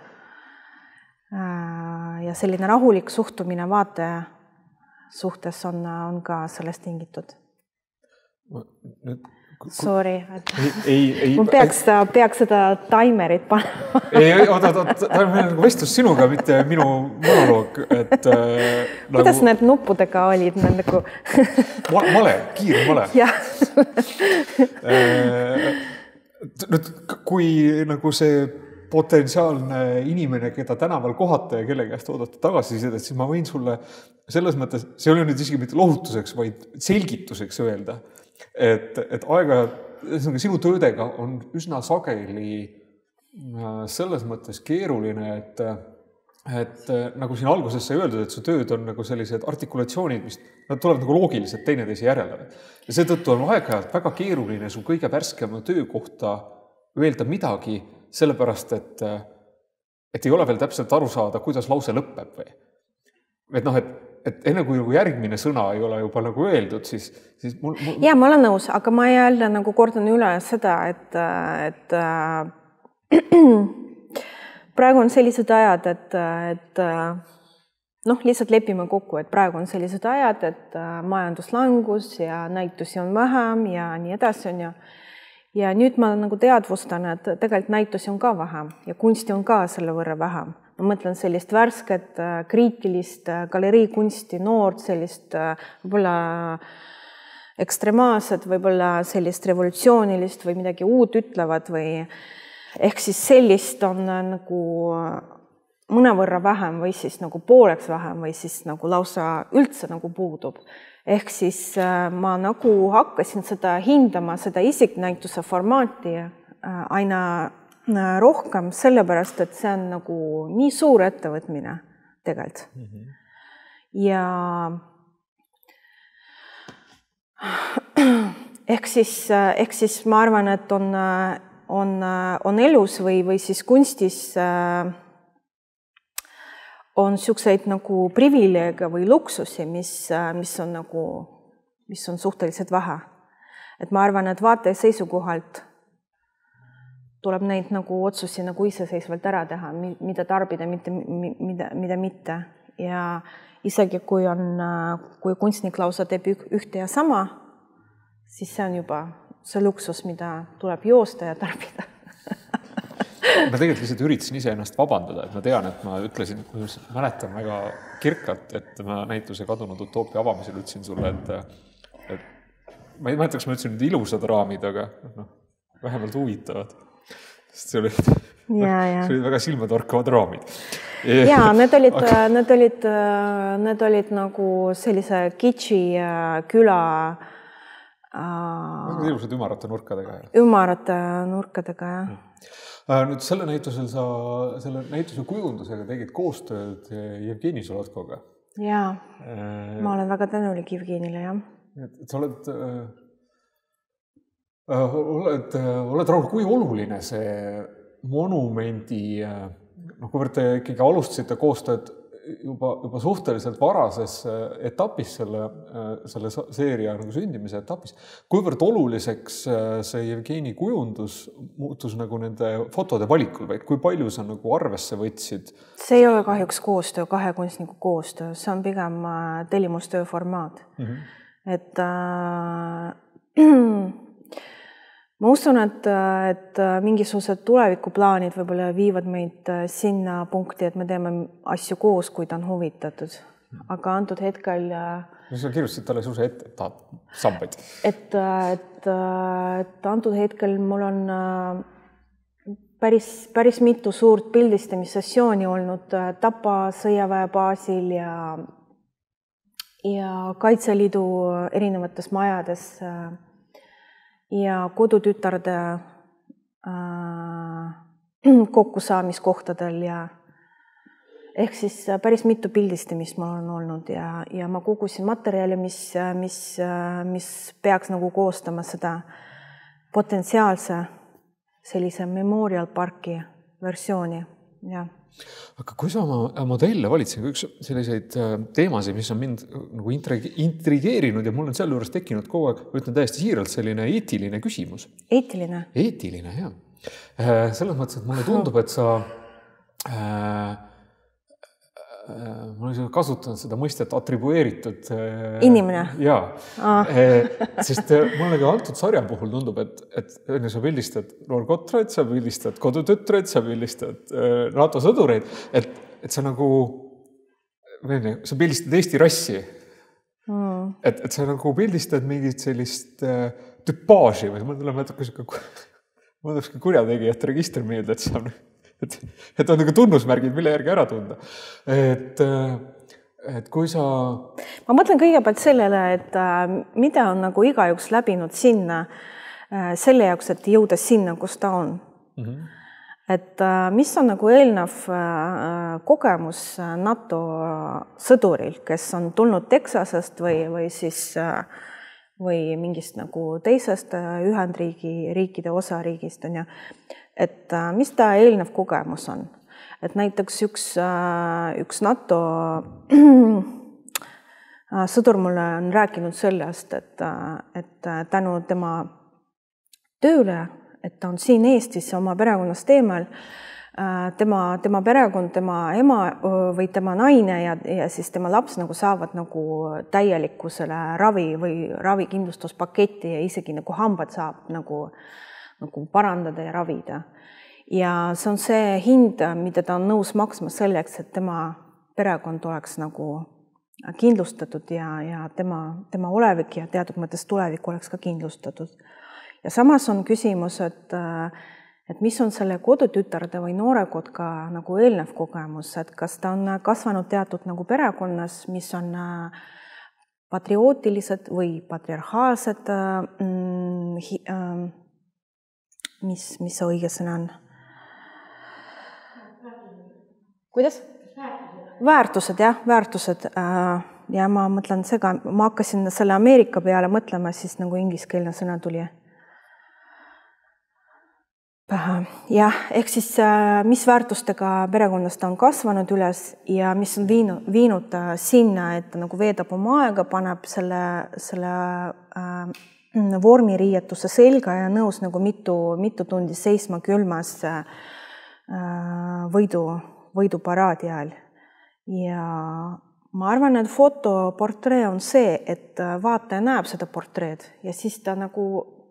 äh, ja selline rahulik suhtumine vaataja suhtes on, on ka sellest tingitud. Nüüd Sorry. Ei, ei, ei, ma peaks, peaks seda taimerit panema. ei, oota, oota, ta on meil nagu vestlus sinuga, mitte minu monoloog. Et, äh, Kuidas nagu... need nuppudega olid? Need nagu... Ma, male, kiir male. Jah. Nüüd, kui nagu see potentsiaalne inimene, keda tänaval kohata ja kelle käest oodata tagasisidet, siis ma võin sulle selles mõttes, see oli nüüd isegi mitte lohutuseks, vaid selgituseks öelda, et, et aega, sinu töödega on üsna sageli selles mõttes keeruline, et, et nagu siin alguses sai öeldud, et su tööd on nagu sellised artikulatsioonid, mis nad tulevad nagu loogiliselt teineteise järele. Ja seetõttu on aeg-ajalt väga keeruline su kõige värskema töö kohta öelda midagi, sellepärast, et, et ei ole veel täpselt aru saada, kuidas lause lõpeb või. Et noh, et, et enne kui järgmine sõna ei ole juba nagu öeldud, siis, siis mul, mul... Ja, ma olen nõus, aga ma jälle nagu kordan üle seda, et, et praegu on sellised ajad, et, et noh, lihtsalt lepime kokku, et praegu on sellised ajad, et majanduslangus ja näitusi on vähem ja nii edasi on ja Ja nüüd ma nagu teadvustan, et tegelikult näitusi on ka vähem ja kunsti on ka selle võrra vähem. Ma mõtlen sellist värsket, kriitilist galeriikunsti, noort, sellist võib-olla ekstremaalset, võib-olla sellist revolutsioonilist või midagi uut ütlevad või ehk siis sellist on nagu mõnevõrra vähem või siis nagu pooleks vähem või siis nagu lausa üldse nagu puudub. Ehk siis ma nagu hakkasin seda hindama, seda isiknäituse formaati aina rohkem, sellepärast, et see on nagu nii suur ettevõtmine tegelikult. Mm-hmm. Ja ehk siis, ehk siis ma arvan, et on, on, on elus või, või siis kunstis on siukseid nagu privileege või luksusi, mis, mis on nagu, mis on suhteliselt vähe. Et ma arvan, et vaataja seisukohalt tuleb neid nagu otsusi nagu iseseisvalt ära teha, mida tarbida, mitte, mida, mida mitte. Ja isegi kui on, kui kunstnik lausa teeb ühte ja sama, siis see on juba see luksus, mida tuleb joosta ja tarbida. Ma tegelikult lihtsalt üritasin ise ennast vabandada, et ma tean, et ma ütlesin, ma mäletan väga kirkalt, et ma näituse Kadunud utoopia avamisel ütlesin sulle, et, et ma ei mäletaks, ma ütlesin nüüd ilusad raamid, aga no, vähemalt huvitavad. Sest see oli, ja, ja. see oli väga silmatorkavad raamid. Ja, need olid, aga... need olid, need olid nagu sellise kitši küla ilusad ümarate nurkadega. Ümarate nurkadega, jah. Nüüd selle näitusel sa, selle näituse kujundusega tegid koostööd Jevgeni Solotkoga. Jaa, ma olen väga tänulik Jevgenile, jah. Et sa oled, äh, oled, oled rahul, kui oluline see monumendi, noh, kuivõrd te ikkagi alustasite koostööd juba, juba suhteliselt varases etapis selle, selle seeria nagu sündimise etapis. Kuivõrd oluliseks see Jevgeni kujundus muutus nagu nende fotode valikul või kui palju sa nagu arvesse võtsid? See ei ole kahjuks koostöö, kahe kunstniku koostöö, see on pigem tellimustöö formaat. Mm-hmm. Et äh, ma usun, et, et mingisugused tulevikuplaanid võib-olla viivad meid sinna punkti, et me teeme asju koos, kui ta on huvitatud. Aga antud hetkel... Sa kirjustasid talle suuse ette, et tahad sambaid? Et, et, et antud hetkel mul on päris, päris mitu suurt pildistamissessiooni olnud Tapa sõjaväe baasil ja, ja Kaitseliidu erinevates majades ja kodutütarde äh, kokkusaamiskohtadel ja ehk siis päris mitu pildistamist ma olen olnud ja, ja ma kogusin materjali, mis, mis, mis peaks nagu koostama seda potentsiaalse sellise memorial parki versiooni. Ja. Aga kui sa oma modelle valitsin, üks selliseid teemasid, mis on mind nagu intrigeerinud ja mul on seal juures tekkinud kogu aeg, ütlen täiesti siiralt selline eetiline küsimus. Eetiline? Eetiline, jah. Selles mõttes, et mulle tundub, et sa äh, ma olen kasutanud seda mõistet atribueeritud inimene. Jaa, ah. sest mulle ka antud sarja puhul tundub, et, et sa pildistad noorkotraid, sa pildistad kodutütreid, sa pildistad NATO sõdureid, et, et sa nagu, sa pildistad Eesti rassi. Mm. Et, et sa nagu pildistad mingit sellist tüpaaži või ma tuleb natuke ma tõuski kurjategijate registri meelde, et saab Et, et on nagu tunnusmärgid, mille järgi ära tunda. Et, et kui sa... Ma mõtlen kõigepealt sellele, et mida on nagu igajuks läbinud sinna selle jaoks, et jõuda sinna, kus ta on. Mm-hmm. Et mis on nagu eelnev kogemus NATO sõduril, kes on tulnud Texasest või, või siis või mingist nagu teisest Ühendriigi riikide osariigist on ja et mis ta eelnev kogemus on. Et näiteks üks, üks NATO sõdur mulle on rääkinud sellest, et, et tänu tema tööle, et ta on siin Eestis oma perekonnast eemal, tema, tema perekond, tema ema või tema naine ja, ja siis tema laps nagu saavad nagu täieliku selle ravi või ravikindlustuspaketti ja isegi nagu hambad saab nagu nagu parandada ja ravida. Ja see on see hind, mida ta on nõus maksma selleks, et tema perekond oleks nagu kindlustatud ja, ja tema, tema olevik ja teatud mõttes tulevik oleks ka kindlustatud. Ja samas on küsimus, et, et mis on selle kodutütarde või noorekotka nagu eelnev kogemus, et kas ta on kasvanud teatud nagu perekonnas, mis on patriootilised või patriarhaalsed mm, mis, mis see õige sõna on? Kuidas? Väärtused. Väärtused, jah, väärtused. Ja ma mõtlen sega, ma hakkasin selle Ameerika peale mõtlema, siis nagu ingliskeelne sõna tuli. Jah, ehk siis mis väärtustega perekonnast on kasvanud üles ja mis on viinud, viinud sinna, et nagu veedab oma aega, paneb selle, selle äh, vormiriietuse selga ja nõus nagu mitu, mitu tundi seisma külmas võidu, võiduparaadi ajal. Ja ma arvan, et fotoportree on see, et vaataja näeb seda portreed ja siis ta nagu,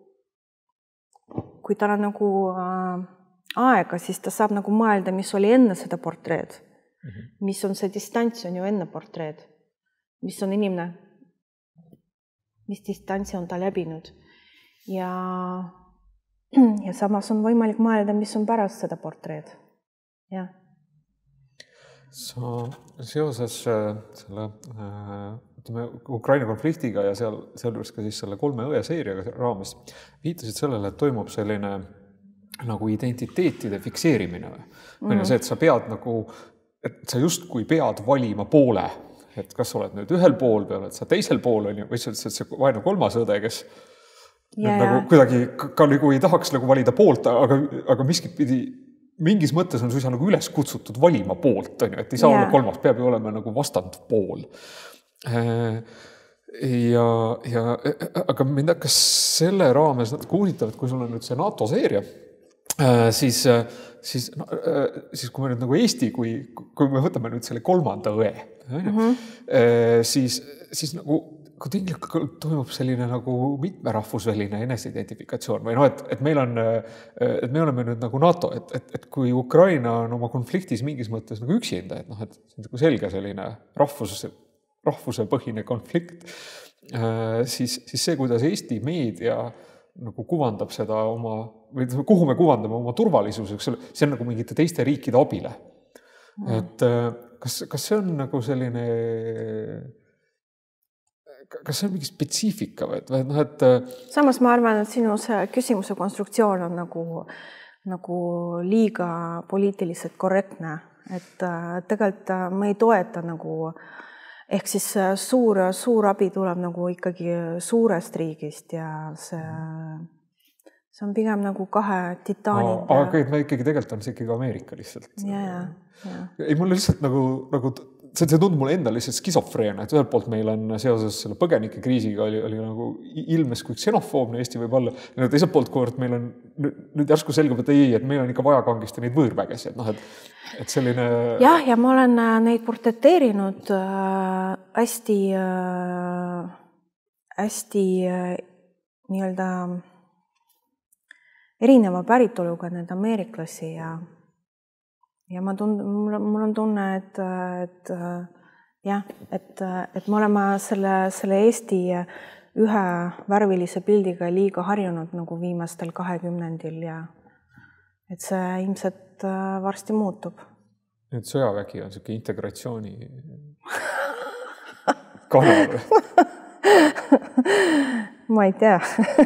kui tal on nagu aega, siis ta saab nagu mõelda, mis oli enne seda portreed. Mm-hmm. Mis on see distants on ju enne portreed. Mis on inimene mis distantsi on ta läbinud. Ja, ja samas on võimalik mõelda, mis on pärast seda portreed. Ja. Sa seoses selle ütleme, Ukraina konfliktiga ja seal, sealjuures ka siis selle kolme õe seeriaga raames viitasid sellele, et toimub selline nagu identiteetide fikseerimine. Mm. Ja see, et sa pead nagu, et sa justkui pead valima poole, et kas oled nüüd ühel pool või oled sa teisel pool on ju, või sa oled see vaenu kolmas õde, kes ja, nagu ja. Kuidagi ka nagu ei tahaks nagu valida poolt, aga, aga miskit pidi, mingis mõttes on suisa nagu üles kutsutud valima poolt, on ju, et ei saa ja. Olla kolmas, peab ju olema nagu vastand pool. Ja, ja, aga mind hakkas selle raames kuulitav, et kui sul on nüüd see NATO seeria, siis, siis, no, siis kui me nüüd nagu Eesti, kui, kui me võtame nüüd selle kolmanda õe, mm-hmm. siis, siis nagu kui tegelikult toimub selline nagu mitmerahvusväline eneseidentifikatsioon või no, et, et meil on, et me oleme nüüd nagu NATO, et, et, et kui Ukraina on oma konfliktis mingis mõttes nagu üksinda, et noh, et see on nagu selge selline rahvus, rahvuse põhine konflikt, siis, siis see, kuidas Eesti meedia nagu kuvandab seda oma, või kuhu me kuvandame oma turvalisuseks, see on nagu mingite teiste riikide abile. Mm. Et kas, kas see on nagu selline, kas see on mingi spetsiifika või, või noh, et... Samas ma arvan, et sinu see küsimuse konstruktsioon on nagu, nagu liiga poliitiliselt korrektne, et tegelikult me ei toeta nagu ehk siis suur, suur abi tuleb nagu ikkagi suurest riigist ja see, see on pigem nagu kahe titaanid. Aga me ikkagi tegelikult on see ikkagi Ameerika lihtsalt. Ja, ja, ja. Ei, mulle lihtsalt nagu, nagu see, see tundub mulle endal lihtsalt skisofreena, et ühelt poolt meil on seoses selle põgenike kriisiga oli, oli nagu ilmes kui ksenofoobne Eesti võib olla. Ja teiselt poolt kord meil on nüüd järsku selgub, et ei, et meil on ikka vaja kangista neid võõrvägesi. Et, noh, et, et selline... Jah, ja ma olen neid portreteerinud äh, hästi, äh, hästi äh, nii-öelda erineva päritoluga need ameeriklasi ja Ja ma tund, mul, mul on tunne, et, et jah, et, et me oleme selle, selle Eesti ühe värvilise pildiga liiga harjunud nagu viimastel kahekümnendil ja et see ilmselt varsti muutub. Nüüd sõjavägi on selline integratsiooni kanal. Ma ei tea.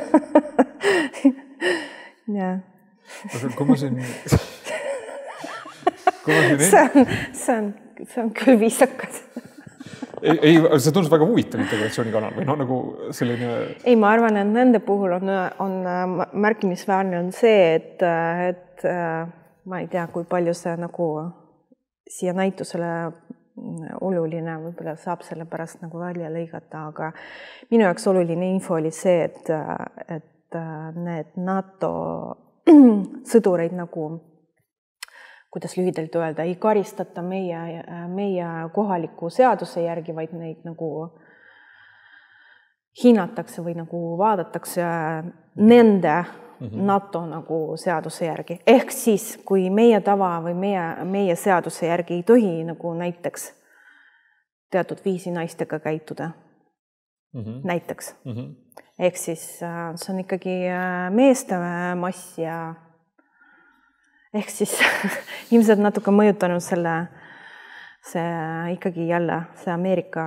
ja. Aga kui ma siin... See on, see, on, see on küll viisakas. ei, ei, see tundus väga huvitav integratsioonikanal või no nagu selline... Ei, ma arvan, et nende puhul on, on märkimisväärne on see, et, et ma ei tea, kui palju see nagu siia näitusele oluline, võib-olla saab selle pärast nagu välja lõigata, aga minu jaoks oluline info oli see, et, et need NATO sõdureid nagu kuidas lühidalt öelda, ei karistata meie, meie kohaliku seaduse järgi, vaid neid nagu hinnatakse või nagu vaadatakse nende mm-hmm. NATO nagu seaduse järgi. Ehk siis, kui meie tava või meie, meie seaduse järgi ei tohi nagu näiteks teatud viisi naistega käituda. Mm-hmm. Näiteks. Mm-hmm. Ehk siis see on ikkagi meeste mass ja ehk siis ilmselt natuke mõjutanud selle, see ikkagi jälle, see Ameerika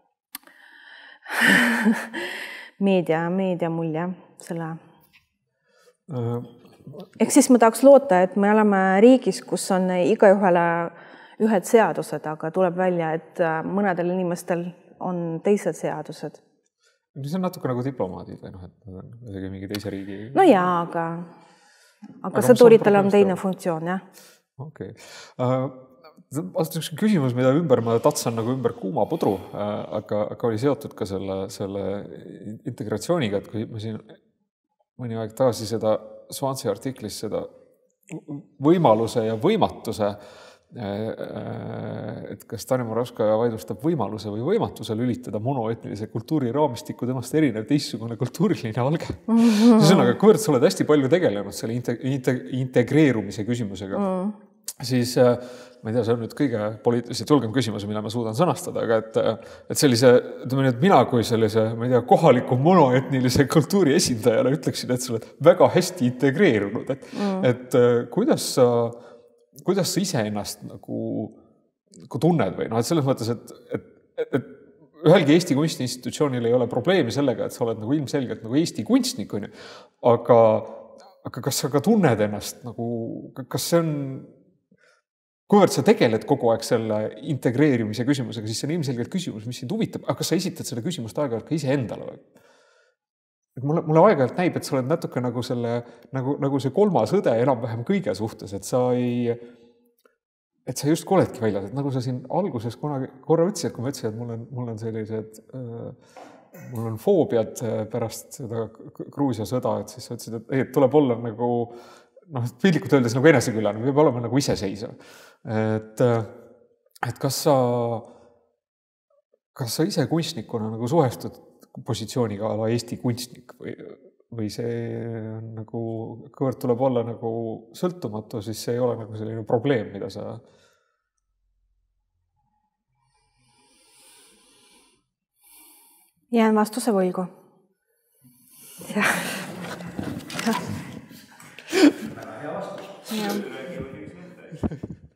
meedia, meedia mulje selle. Ehk siis ma tahaks loota, et me oleme riigis, kus on iga ühele ühed seadused, aga tuleb välja, et mõnedel inimestel on teised seadused. See on natuke nagu diplomaadid või noh, et nad on isegi mingi teise riigi... No jaa, aga... Aga sõduritel on teine funktsioon, jah. Okei. Okay. Uh, üks küsimus, mida ümber ma tatsan nagu ümber kuuma pudru, uh, aga, aga oli seotud ka selle, selle integratsiooniga, et kui ma siin mõni aeg tagasi seda Swansea artiklis seda võimaluse ja võimatuse, et kas Tanja Moravskaja vaidlustab võimaluse või võimatuse lülitada monoetnilise kultuuri raamistikku temast erinev teistsugune kultuuriline alge. Mm-hmm. See on aga, kuivõrd sa oled hästi palju tegelenud selle integreerumise küsimusega, mm. siis ma ei tea, see on nüüd kõige poliitiliselt julgem küsimus, mille ma suudan sõnastada, aga et, et sellise, ütleme nüüd mina kui sellise, ma ei tea, kohaliku monoetnilise kultuuri esindajale ütleksin, et sa oled väga hästi integreerunud, et, mm. et kuidas sa kuidas sa ise ennast nagu, nagu tunned või noh, et selles mõttes, et, et, et ühelgi Eesti kunstiinstitutsioonil ei ole probleemi sellega, et sa oled nagu ilmselgelt nagu Eesti kunstnik, on ju. Aga, aga kas sa ka tunned ennast nagu, kas see on, kuivõrd sa tegeled kogu aeg selle integreerimise küsimusega, siis see on ilmselgelt küsimus, mis sind huvitab, aga kas sa esitad selle küsimust aeg-ajalt ka ise endale või? Et mulle, mulle aeg-ajalt näib, et sa oled natuke nagu, selle, nagu, nagu see kolmas õde enam-vähem kõige suhtes, et sa ei, et sa just oledki väljas, et nagu sa siin alguses kunagi korra ütlesid, et kui ma ütlesin, et mul on, mul on sellised, äh, mul on foobiad pärast seda Gruusia sõda, et siis sa ütlesid, et, ei, et tuleb olla nagu, noh, pildikult öeldes nagu eneseküllane, peab olema nagu iseseisev. Et, et kas sa, kas sa ise kunstnikuna nagu suhestud positsiooniga ala Eesti kunstnik või, või see on nagu, kõvõrd tuleb olla nagu sõltumatu, siis see ei ole nagu selline probleem, mida sa... Jään vastuse võlgu. Jah. Väga hea vastus.